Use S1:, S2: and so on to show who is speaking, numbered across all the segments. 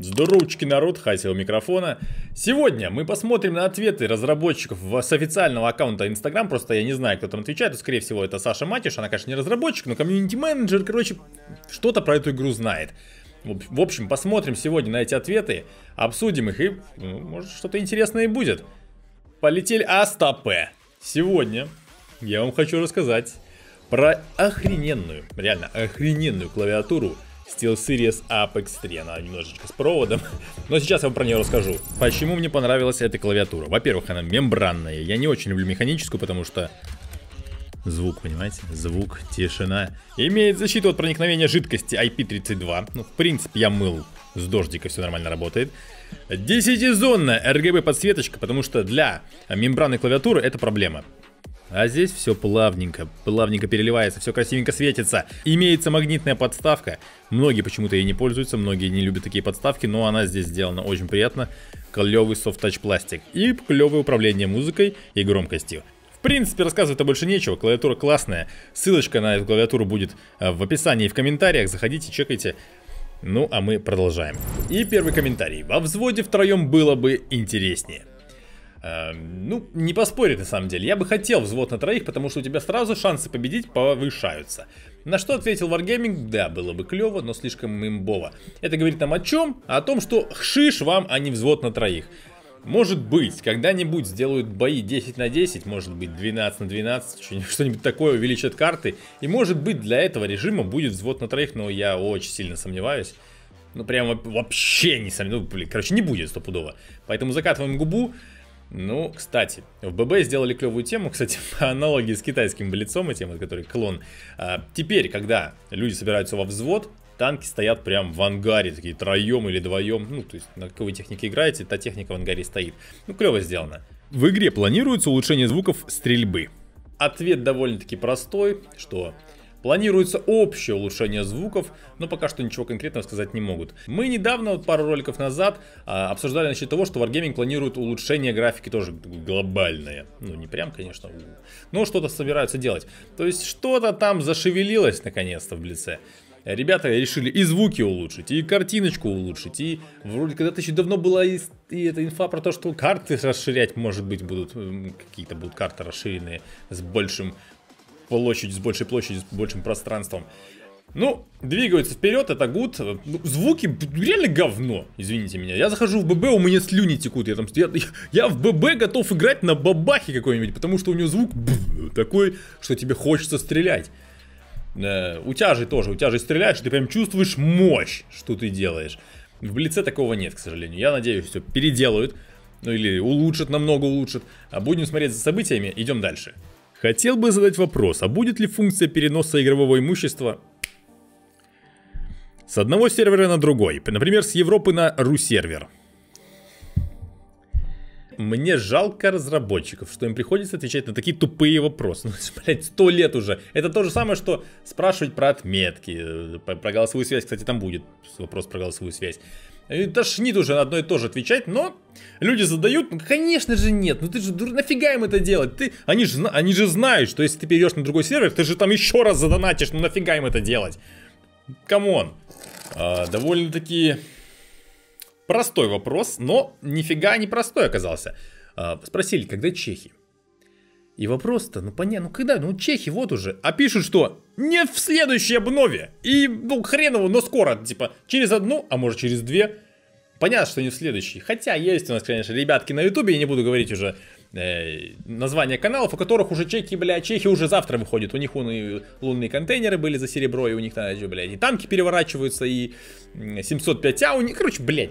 S1: Здоровчики, народ, Хася у микрофона. Сегодня мы посмотрим на ответы разработчиков с официального аккаунта Instagram. Просто я не знаю, кто там отвечает, но скорее всего это Саша Матиш. Она, конечно, не разработчик, но комьюнити-менеджер, короче, что-то про эту игру знает. В общем, посмотрим сегодня на эти ответы, обсудим их и, может, что-то интересное и будет. Полетели. Астапе. Сегодня я вам хочу рассказать про охрененную, реально охрененную клавиатуру SteelSeries Apex 3, она немножечко с проводом, но сейчас я вам про нее расскажу. Почему мне понравилась эта клавиатура? Во-первых, она мембранная, я не очень люблю механическую, потому что звук, понимаете, звук, тишина. Имеет защиту от проникновения жидкости IP32, ну, в принципе, я мыл с дождика, все нормально работает. 10-зонная RGB подсветочка, потому что для мембранной клавиатуры это проблема. А здесь все плавненько переливается, все красивенько светится. Имеется магнитная подставка. Многие почему-то ей не пользуются, многие не любят такие подставки, но она здесь сделана очень приятно. Клевый софт-тач пластик и клевое управление музыкой и громкостью. В принципе, рассказывать-то больше нечего, клавиатура классная. Ссылочка на эту клавиатуру будет в описании и в комментариях, заходите, чекайте. Ну, а мы продолжаем. И первый комментарий. Во взводе втроем было бы интереснее. Ну, не поспорить на самом деле. Я бы хотел взвод на троих, потому что у тебя сразу шансы победить повышаются. На что ответил Wargaming: да, было бы клево, но слишком имбово. Это говорит нам о чем? О том, что хшиш вам, а не взвод на троих. Может быть, когда-нибудь сделают бои 10 на 10, может быть 12 на 12, что-нибудь такое, увеличат карты. И может быть для этого режима будет взвод на троих, но я очень сильно сомневаюсь. Ну прямо вообще не сомневаюсь, ну, блин, короче, не будет стопудово. Поэтому закатываем губу. Ну, кстати, в ББ сделали клевую тему, кстати, по аналогии с китайским блицом, этим, который клон. Теперь, когда люди собираются во взвод, танки стоят прям в ангаре, такие троем или вдвоем. Ну, то есть, на какой технике играете, та техника в ангаре стоит. Ну, клево сделано. В игре планируется улучшение звуков стрельбы. Ответ довольно-таки простой, что планируется общее улучшение звуков, но пока что ничего конкретного сказать не могут. Мы недавно, вот пару роликов назад, обсуждали насчет того, что Wargaming планирует улучшение графики тоже глобальное. Ну, не прям, конечно, но что-то собираются делать. То есть, что-то там зашевелилось наконец-то в Блице. Ребята решили и звуки улучшить, и картиночку улучшить, и вроде когда-то еще давно была и эта инфа про то, что карты расширять, может быть, будут, какие-то будут карты расширенные с большей площадью, с большим пространством. Ну, двигаются вперед, это гуд. Звуки реально говно, извините меня. Я захожу в ББ, у меня слюни текут. Я в ББ готов играть на бабахе какой-нибудь, потому что у него звук такой, что тебе хочется стрелять. У тебя же стреляешь, ты прям чувствуешь мощь, что ты делаешь. В Блице такого нет, к сожалению. Я надеюсь, все переделают, ну или улучшат, намного улучшат. А будем смотреть за событиями, идем дальше. Хотел бы задать вопрос, а будет ли функция переноса игрового имущества с одного сервера на другой? Например, с Европы на ру-сервер. Мне жалко разработчиков, что им приходится отвечать на такие тупые вопросы. Ну, блядь, 100 лет уже. Это то же самое, что спрашивать про отметки. Про голосовую связь, кстати, там будет вопрос про голосовую связь. И тошнит уже на одно и то же отвечать, но люди задают, ну конечно же нет, ну ты же нафига им это делать? Они же знают, что если ты перейдешь на другой сервер, ты же там еще раз задонатишь, ну нафига им это делать? Камон. Довольно-таки простой вопрос, но нифига не простой оказался. Спросили, когда чехи? И вопрос-то, ну понятно, ну когда, ну чехи вот уже, а пишут, что не в следующей обнове, и ну хреново, но скоро, типа через одну, а может через две. Понятно, что не в следующей, хотя есть у нас, конечно, ребятки на ютубе, я не буду говорить уже названия каналов, у которых уже чехи уже завтра выходят, у них лунные контейнеры были за серебро, и у них, блядь, и танки переворачиваются, и 705А у них, короче, блядь,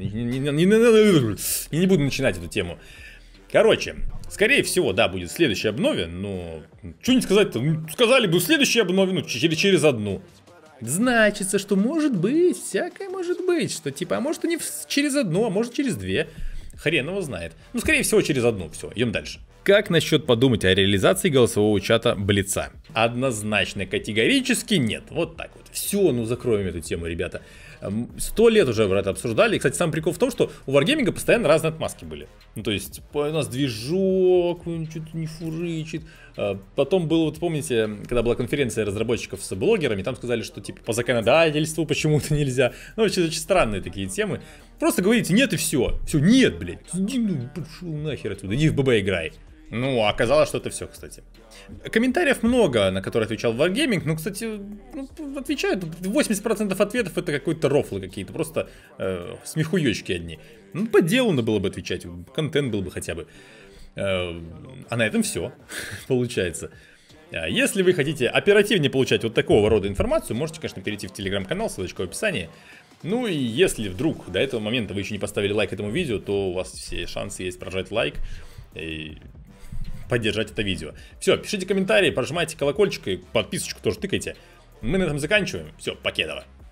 S1: не буду начинать эту тему. Короче, скорее всего, да, будет в следующей обнове, но что не сказать-то, ну, сказали бы в следующей обнове, ну, через одну. Значится, что может быть, всякое может быть, что типа, а может и не через одну, а может через две. Хрен его знает. Ну, скорее всего, через одну. Все, идем дальше. Как насчет подумать о реализации голосового чата Блица? Однозначно, категорически нет. Вот так вот. Все, ну закроем эту тему, ребята. 100 лет уже это обсуждали. И, кстати, сам прикол в том, что у Wargaming постоянно разные отмазки были. Ну, то есть, у нас движок, он что-то не фурычит. Потом было, вот помните, когда была конференция разработчиков с блогерами, там сказали, что типа по законодательству почему-то нельзя. Ну, очень странные такие темы. Просто говорите нет и все. Все, нет, блядь. Иди, ну, пошел нахер отсюда, иди в ББ играй. Ну, оказалось, что это все, кстати. Комментариев много, на которые отвечал Wargaming. Ну, кстати, отвечают. 80% ответов это какой-то рофлы какие-то. Просто смехуёчки одни. Ну, по делу надо было бы отвечать. Контент был бы хотя бы. А на этом все, получается. Если вы хотите оперативнее получать вот такого рода информацию, можете, конечно, перейти в телеграм-канал, ссылочка в описании. Ну и если вдруг до этого момента вы еще не поставили лайк этому видео, то у вас все шансы есть прожать лайк и поддержать это видео. Все, пишите комментарии, прожимайте колокольчик и подписочку тоже тыкайте. Мы на этом заканчиваем. Все, покедово.